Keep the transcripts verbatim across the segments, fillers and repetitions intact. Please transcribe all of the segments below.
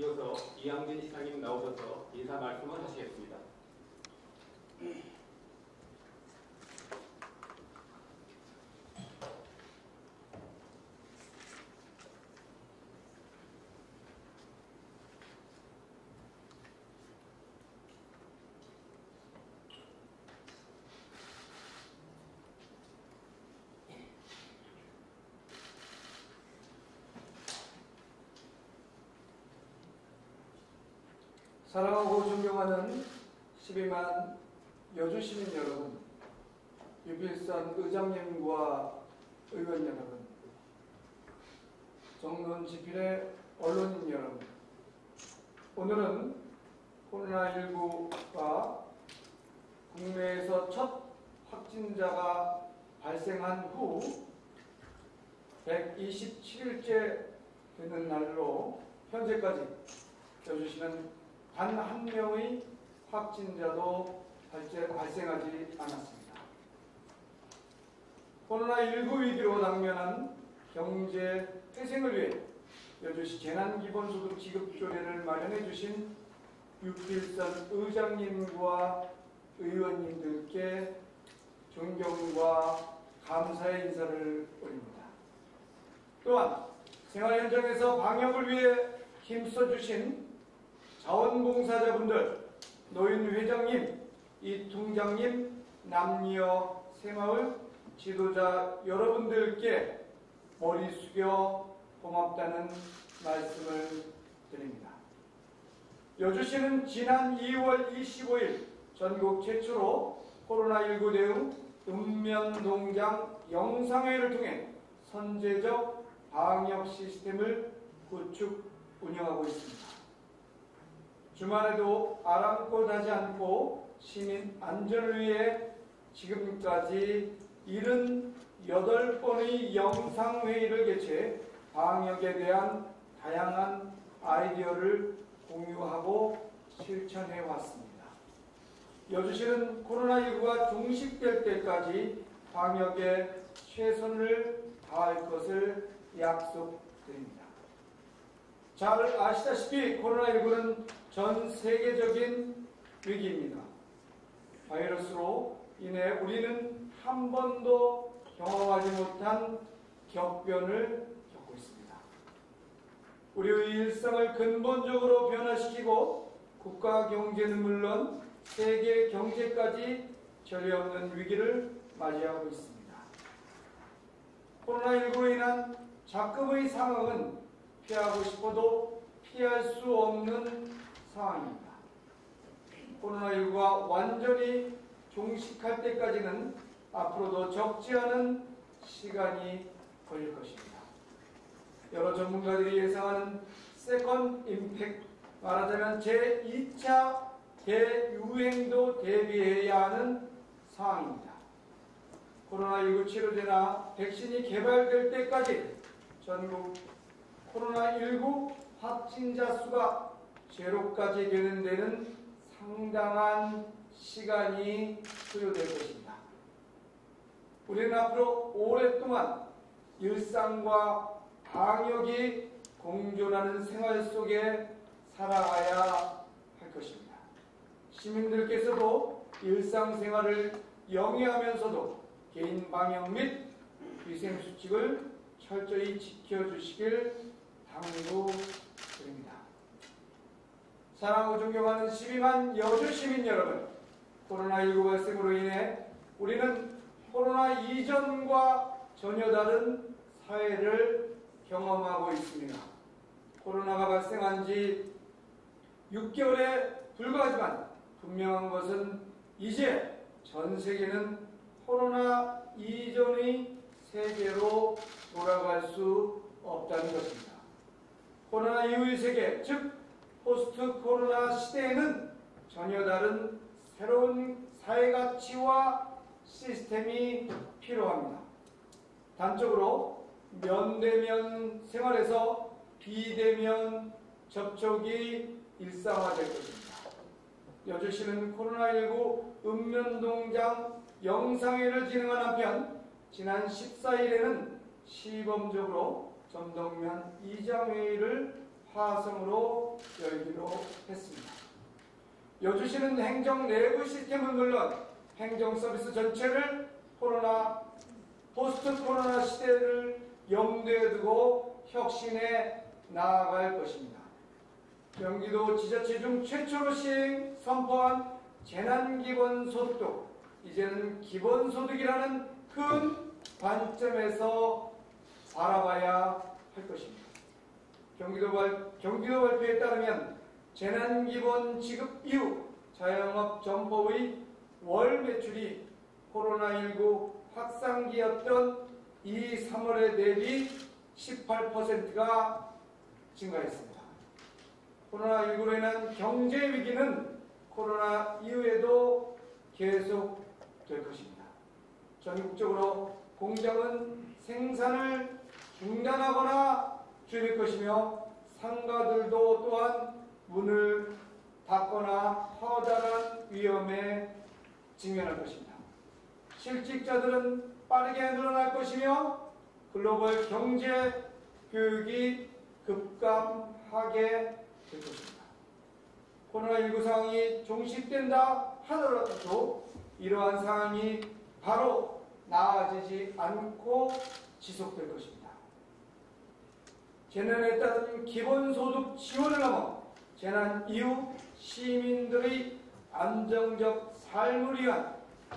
이어서 이양진 시장님 나오셔서 인사 말씀을 하시겠습니다. 사랑하고 존경하는 십이만 여주 시민 여러분, 유필산 의장님과 의원 여러분, 정론 지필의 언론인 여러분, 오늘은 코로나십구가 국내에서 첫 확진자가 발생한 후 백이십칠 일째 되는 날로 현재까지 여주시는 단 한 명의 확진자도 발생하지 않았습니다. 코로나십구 위기로 당면한 경제 회생을 위해 여주시 재난기본소득 지급 조례를 마련해 주신 유필산 의장님과 의원님들께 존경과 감사의 인사를 올립니다. 또한 생활 현장에서 방역을 위해 힘써주신 자원봉사자분들, 노인회장님, 이통장님, 남녀 새마을 지도자 여러분들께 머리 숙여 고맙다는 말씀을 드립니다. 여주시는 지난 이월 이십오일 전국 최초로 코로나십구 대응 읍면동장 영상회의를 통해 선제적 방역 시스템을 구축 운영하고 있습니다. 주말에도 아랑곳하지 않고 시민 안전을 위해 지금까지 칠십팔 번의 영상회의를 개최해 방역에 대한 다양한 아이디어를 공유하고 실천해 왔습니다. 여주시는 코로나십구가 종식될 때까지 방역에 최선을 다할 것을 약속드립니다. 잘 아시다시피 코로나십구는 전 세계적인 위기입니다. 바이러스로 인해 우리는 한 번도 경험하지 못한 격변을 겪고 있습니다. 우리의 일상을 근본적으로 변화시키고 국가 경제는 물론 세계 경제까지 전례 없는 위기를 맞이하고 있습니다. 코로나십구로 인한 작금의 상황은 피하고 싶어도 피할 수 없는 상황입니다. 코로나십구가 완전히 종식할 때까지는 앞으로도 적지 않은 시간이 걸릴 것입니다. 여러 전문가들이 예상하는 세컨드 임팩트, 말하자면 제이 차 대유행도 대비해야 하는 상황입니다. 코로나십구 치료제나 백신이 개발될 때까지 전국 코로나십구 확진자 수가 제로까지 되는 데는 상당한 시간이 소요될 것입니다. 우리는 앞으로 오랫동안 일상과 방역이 공존하는 생활 속에 살아가야 할 것입니다. 시민들께서도 일상생활을 영위하면서도 개인 방역 및 위생수칙을 철저히 지켜주시길 당부드립니다. 사랑하고 존경하는 십이만 여주 시민 여러분, 코로나십구 발생으로 인해 우리는 코로나 이전과 전혀 다른 사회를 경험하고 있습니다. 코로나가 발생한 지 육 개월에 불과하지만 분명한 것은 이제 전 세계는 코로나 이전의 세계로 돌아갈 수 없다는 것입니다. 코로나 이후의 세계, 즉 포스트 코로나 시대에는 전혀 다른 새로운 사회가치와 시스템이 필요합니다. 단적으로 면대면 생활에서 비대면 접촉이 일상화될 것입니다. 여주시는 코로나십구 읍면동장 영상회의를 진행한 한편 지난 십사일에는 시범적으로 점동면 이장회의를 화성으로 열기로 했습니다. 여주시는 행정 내부 시스템은 물론 행정 서비스 전체를 코로나, 포스트 코로나 시대를 염두에 두고 혁신해 나아갈 것입니다. 경기도 지자체 중 최초로 시행 선포한 재난기본소득도 이제는 기본소득이라는 큰 관점에서 바라봐야 할 것입니다. 경기도, 발, 경기도 발표에 따르면 재난기본 지급 이후 자영업 점포의 월 매출이 코로나십구 확산기였던 이 삼월에 대비 십팔 퍼센트가 증가했습니다. 코로나십구로 인한 경제 위기는 코로나 이후에도 계속될 것입니다. 전국적으로 공장은 생산을 중단하거나 줄일 것이며 상가들도 또한 문을 닫거나 허다한 위험에 직면할 것입니다. 실직자들은 빠르게 늘어날 것이며 글로벌 경제 교육이 급감하게 될 것입니다. 코로나십구 상황이 종식된다 하더라도 이러한 상황이 바로 나아지지 않고 지속될 것입니다. 재난에 따른 기본소득 지원을 넘어 재난 이후 시민들의 안정적 삶을 위한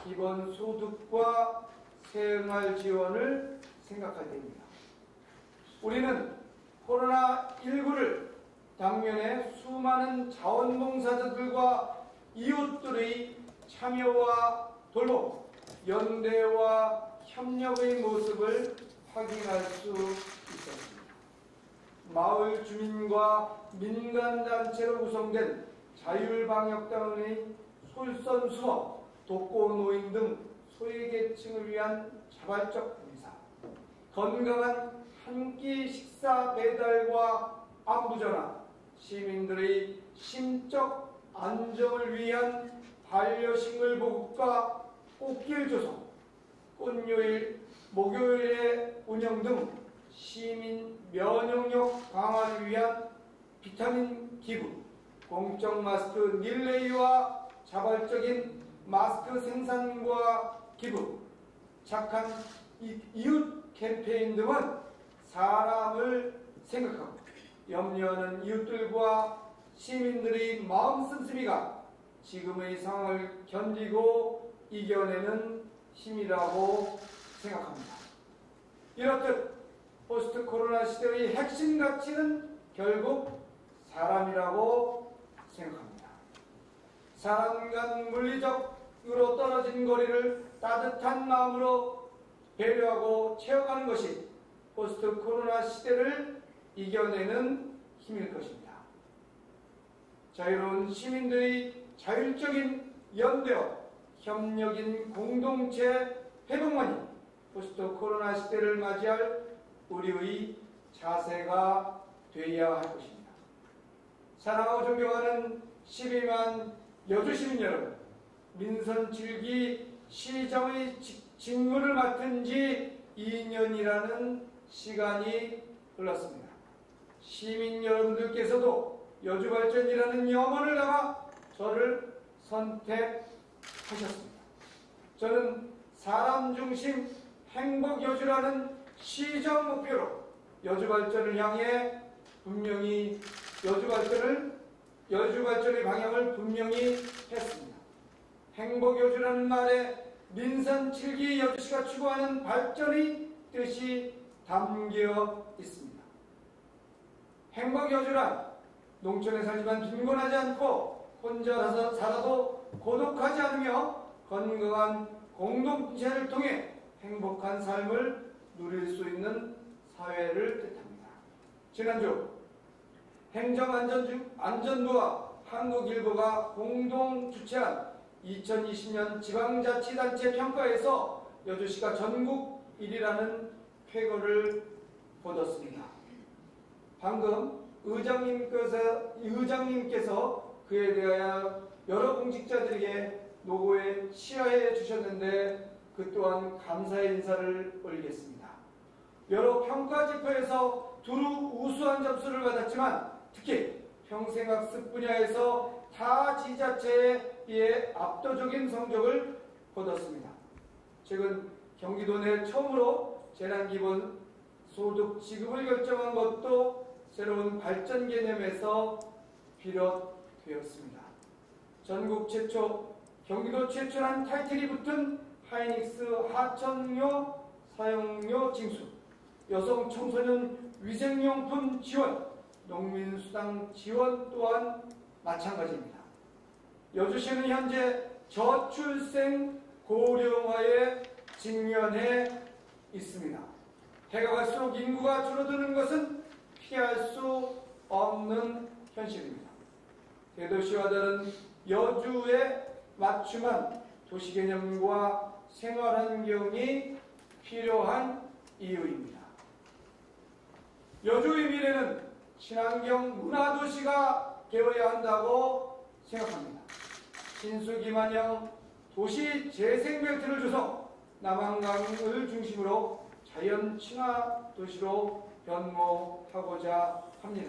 기본소득과 생활 지원을 생각할 때입니다. 우리는 코로나십구를 당면에 수많은 자원봉사자들과 이웃들의 참여와 돌봄, 연대와 협력의 모습을 확인할 수 있었습니다. 마을 주민과 민간단체로 구성된 자율방역당의 솔선수범, 독거노인 등 소외계층을 위한 자발적 봉사, 건강한 한 끼 식사 배달과 안부전화, 시민들의 심적 안정을 위한 반려식물 보급과 꽃길 조성, 꽃요일, 목요일의 운영 등 시민 면역력 강화를 위한 비타민 기부, 공적 마스크 릴레이와 자발적인 마스크 생산과 기부, 착한 이웃 캠페인 등은 사람을 생각하고 염려하는 이웃들과 시민들의 마음 씀씀이가 지금의 상황을 견디고 이겨내는 힘이라고 생각합니다. 이렇듯 포스트 코로나 시대의 핵심 가치는 결국 사람이라고 생각합니다. 사람 간 물리적으로 떨어진 거리를 따뜻한 마음으로 배려하고 채워가는 것이 포스트 코로나 시대를 이겨내는 힘일 것입니다. 자유로운 시민들의 자율적인 연대와 협력인 공동체 회복만이 포스트 코로나 시대를 맞이할 우리의 자세가 되어야 할 것입니다. 사랑하고 존경하는 십이만 여주시민 여러분, 민선 칠 기 시장의 직무를 맡은 지 이 년이라는 시간이 흘렀습니다. 시민 여러분들께서도 여주발전이라는 염원을 담아 저를 선택하셨습니다. 저는 사람 중심 행복 여주라는 시정 목표로 여주발전을 향해 분명히 여주발전을 여주발전의 방향을 분명히 했습니다. 행복 여주라는 말에 민선 칠 기 여주시가 추구하는 발전의 뜻이 담겨 있습니다. 행복 여주란 농촌에 살지만 빈곤하지 않고 혼자 살아도 고독하지 않으며 건강한 공동체를 통해 행복한 삶을 누릴 수 있는 사회를 뜻합니다. 지난주 행정안전부와 한국일보가 공동 주최한 이천이십 년 지방자치단체 평가에서 여주시가 전국 일 위라는 쾌거를 거뒀습니다. 방금 의장님께서, 의장님께서 그에 대하여 여러 공직자들에게 노고에 시하해 주셨는데 그 또한 감사의 인사를 올리겠습니다. 여러 평가 지표에서 두루 우수한 점수를 받았지만 특히 평생학습 분야에서 타 지자체에 비해 압도적인 성적을 거뒀습니다. 최근 경기도 내 처음으로 재난기본소득 지급을 결정한 것도 새로운 발전 개념에서 비롯되었습니다. 전국 최초, 경기도 최초란 타이틀이 붙은 하이닉스 하천료 사용료 징수, 여성 청소년 위생용품 지원, 농민수당 지원 또한 마찬가지입니다. 여주시는 현재 저출생 고령화에 직면해 있습니다. 해가 갈수록 인구가 줄어드는 것은 피할 수 없는 현실입니다. 대도시와 다른 여주에 맞춤한 도시개념과 생활환경이 필요한 이유입니다. 여주의 미래는 친환경 문화도시가 되어야 한다고 생각합니다. 신수기만형 도시 재생벨트를 조성, 남한강을 중심으로 자연 친화 도시로 변모하고자 합니다.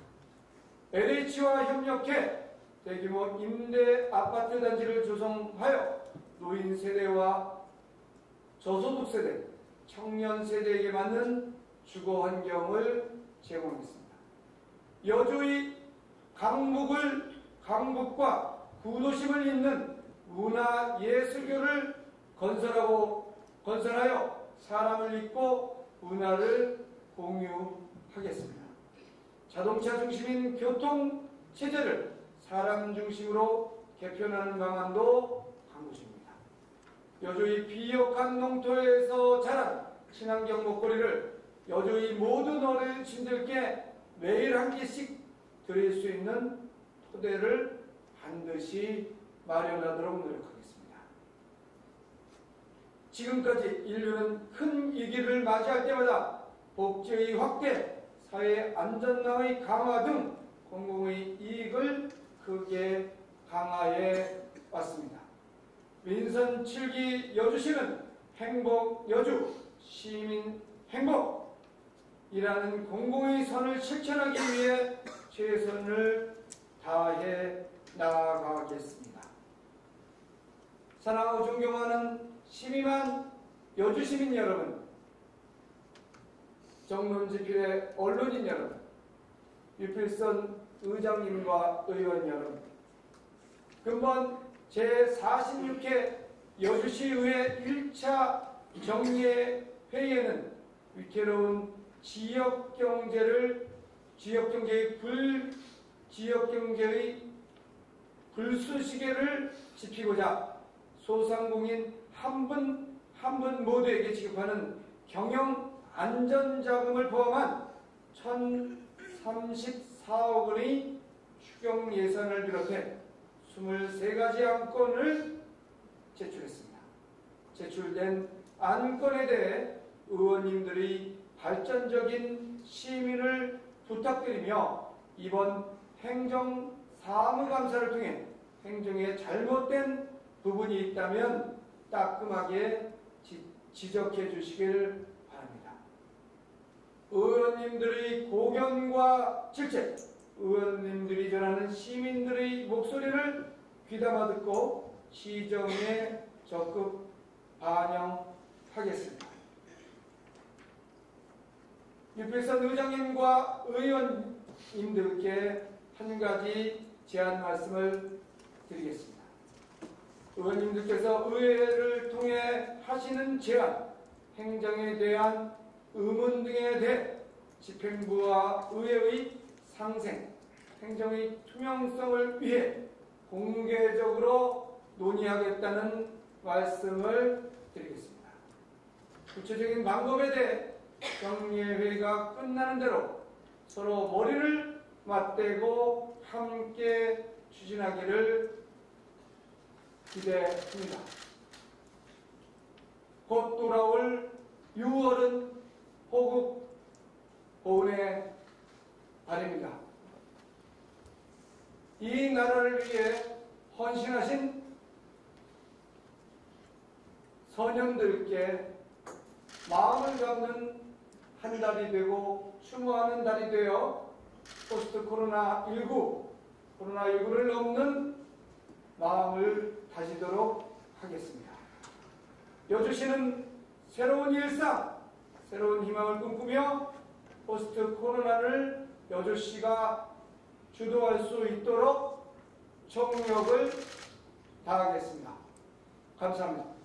엘에이치와 협력해 대규모 임대 아파트 단지를 조성하여 노인 세대와 저소득 세대, 청년 세대에게 맞는 주거 환경을 제공했습니다. 여주의 강북을 강북과 구도심을 잇는 문화예술교를 건설하고 건설하여 사람을 잇고 문화를 공유하겠습니다. 자동차 중심인 교통 체제를 사람 중심으로 개편하는 방안도 강구십니다. 여주의 비옥한 농토에서 자란 친환경 목걸이를 여주의 모든 어르신들께 매일 한 개씩 드릴 수 있는 토대를 반드시 마련하도록 노력하겠습니다. 지금까지 인류는 큰 위기를 맞이할 때마다 복지의 확대, 사회 안전망의 강화 등 공공의 이익을 크게 강화해 왔습니다. 민선 칠 기 여주시는 행복 여주, 시민 행복이라는 공공의 선을 실천하기 위해 최선을 다해 나아가겠습니다. 사랑하고 존경하는 시민만 여주시민 여러분, 정론지필의 언론인 여러분, 유필선 의장님과 의원 여러분, 금번 제사십육 회 여주시의회 일 차 정례 회의에는 위태로운 지역경제를 지역경제의 불 지역경제의 불순시계를 지피고자 소상공인 한 분 한 분 모두에게 지급하는 경영 안전자금을 포함한 천삼십사억 원의 추경 예산을 비롯해 이십삼 가지 안건을 제출했습니다. 제출된 안건에 대해 의원님들의 발전적인 심의를 부탁드리며 이번 행정사무감사를 통해 행정에 잘못된 부분이 있다면 따끔하게 지, 지적해 주시길 바랍니다. 의원님들의 고견과 질책, 의원님들이 전하는 시민들의 목소리를 귀담아 듣고 시정에 적극 반영하겠습니다. 유필선 의장님과 의원님들께 한 가지 제안 말씀을 드리겠습니다. 의원님들께서 의회를 통해 하시는 제안, 행정에 대한 의문 등에 대해 집행부와 의회의 상생, 행정의 투명성을 위해 공개적으로 논의하겠다는 말씀을 드리겠습니다. 구체적인 방법에 대해 정례회의가 끝나는 대로 서로 머리를 맞대고 함께 추진하기를 기대합니다. 곧 돌아올 유월은 호국 보훈의 달입니다. 이 나라를 위해 헌신하신 선현들께 마음을 담는 한 달이 되고 추모하는 달이 되어 포스트 코로나십구, 코로나십구를 넘는 마음을 다지도록 하겠습니다. 여주시는 새로운 일상, 새로운 희망을 꿈꾸며 포스트 코로나를 여주시가 주도할 수 있도록 총력을 다하겠습니다. 감사합니다.